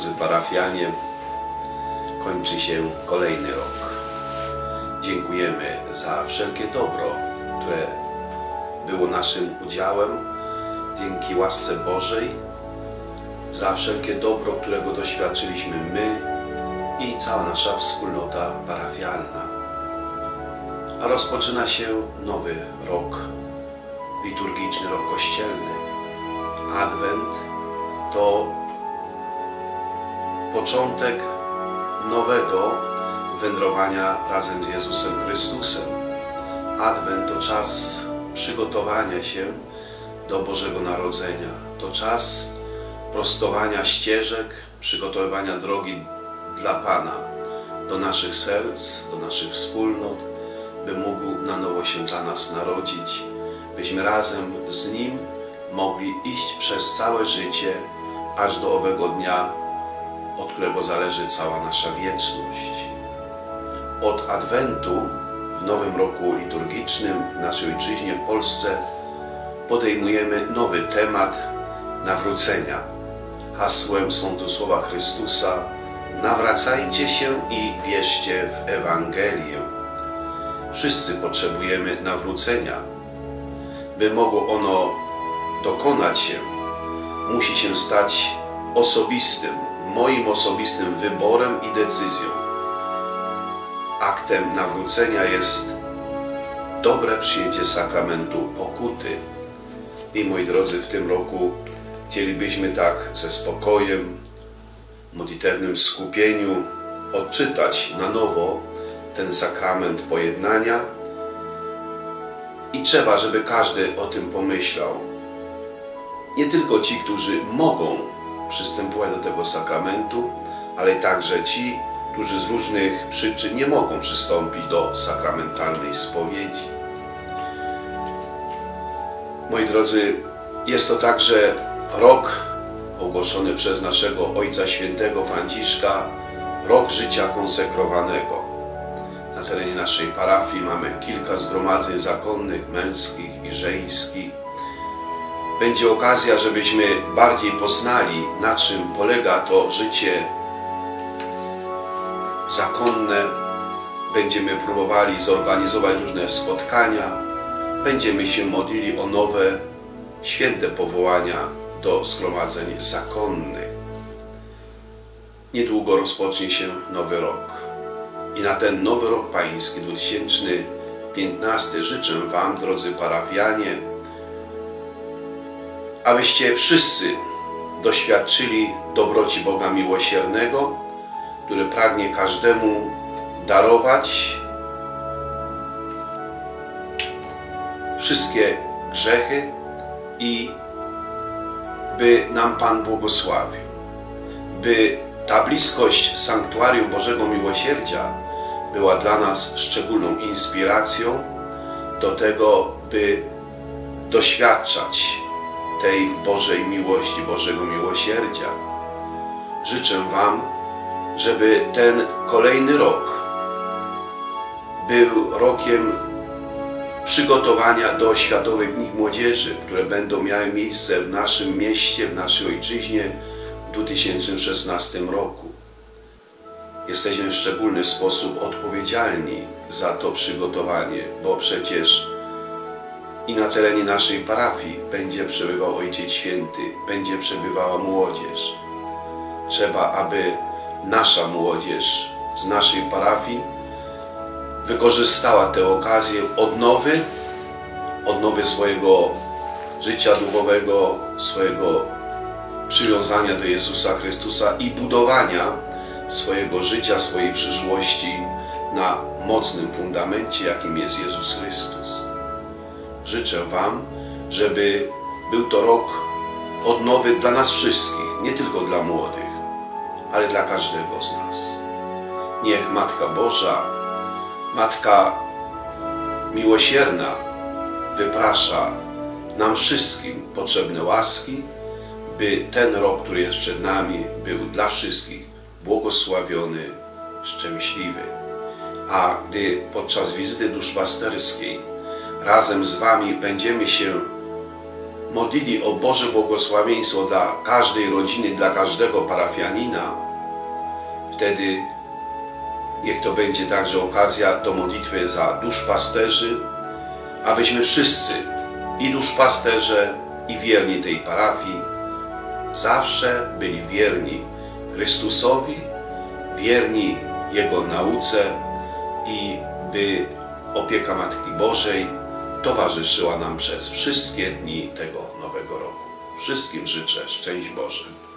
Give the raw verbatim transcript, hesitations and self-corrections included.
Drodzy parafianie, kończy się kolejny rok. Dziękujemy za wszelkie dobro, które było naszym udziałem, dzięki łasce Bożej, za wszelkie dobro, którego doświadczyliśmy my i cała nasza wspólnota parafialna. A rozpoczyna się nowy rok, liturgiczny rok kościelny. Adwent to początek nowego wędrowania razem z Jezusem Chrystusem. Adwent to czas przygotowania się do Bożego Narodzenia. To czas prostowania ścieżek, przygotowywania drogi dla Pana, do naszych serc, do naszych wspólnot, by mógł na nowo się dla nas narodzić, byśmy razem z Nim mogli iść przez całe życie, aż do owego dnia, od którego zależy cała nasza wieczność. Od Adwentu w nowym roku liturgicznym w naszej ojczyźnie, w Polsce, podejmujemy nowy temat nawrócenia. Hasłem są tu słowa Chrystusa: nawracajcie się i wierzcie w Ewangelię. Wszyscy potrzebujemy nawrócenia. By mogło ono dokonać się, musi się stać osobistym, moim osobistym wyborem i decyzją. Aktem nawrócenia jest dobre przyjęcie sakramentu pokuty. I moi drodzy, w tym roku chcielibyśmy tak ze spokojem, w modlitewnym skupieniu odczytać na nowo ten sakrament pojednania. I trzeba, żeby każdy o tym pomyślał. Nie tylko ci, którzy mogą przystępować do tego sakramentu, ale także ci, którzy z różnych przyczyn nie mogą przystąpić do sakramentalnej spowiedzi. Moi drodzy, jest to także rok ogłoszony przez naszego Ojca Świętego Franciszka, rok życia konsekrowanego. Na terenie naszej parafii mamy kilka zgromadzeń zakonnych, męskich i żeńskich. Będzie okazja, żebyśmy bardziej poznali, na czym polega to życie zakonne. Będziemy próbowali zorganizować różne spotkania. Będziemy się modlili o nowe, święte powołania do zgromadzeń zakonnych. Niedługo rozpocznie się nowy rok. I na ten nowy rok pański dwa tysiące piętnasty życzę Wam, drodzy parafianie, abyście wszyscy doświadczyli dobroci Boga miłosiernego, który pragnie każdemu darować wszystkie grzechy i by nam Pan błogosławił, by ta bliskość sanktuarium Bożego Miłosierdzia była dla nas szczególną inspiracją do tego, by doświadczać tej Bożej miłości, Bożego miłosierdzia. Życzę Wam, żeby ten kolejny rok był rokiem przygotowania do Światowych Dni Młodzieży, które będą miały miejsce w naszym mieście, w naszej ojczyźnie w dwa tysiące szesnastym roku. Jesteśmy w szczególny sposób odpowiedzialni za to przygotowanie, bo przecież i na terenie naszej parafii będzie przebywał Ojciec Święty, będzie przebywała młodzież. Trzeba, aby nasza młodzież z naszej parafii wykorzystała tę okazję odnowy, odnowy swojego życia duchowego, swojego przywiązania do Jezusa Chrystusa i budowania swojego życia, swojej przyszłości na mocnym fundamencie, jakim jest Jezus Chrystus. Życzę Wam, żeby był to rok odnowy dla nas wszystkich, nie tylko dla młodych, ale dla każdego z nas. Niech Matka Boża, Matka Miłosierna wyprasza nam wszystkim potrzebne łaski, by ten rok, który jest przed nami, był dla wszystkich błogosławiony, szczęśliwy. A gdy podczas wizyty duszpasterskiej razem z Wami będziemy się modlili o Boże błogosławieństwo dla każdej rodziny, dla każdego parafianina, wtedy niech to będzie także okazja do modlitwy za duszpasterzy, abyśmy wszyscy, i duszpasterze, i wierni tej parafii, zawsze byli wierni Chrystusowi, wierni Jego nauce i by opieka Matki Bożej towarzyszyła nam przez wszystkie dni tego nowego roku. Wszystkim życzę szczęść Boże.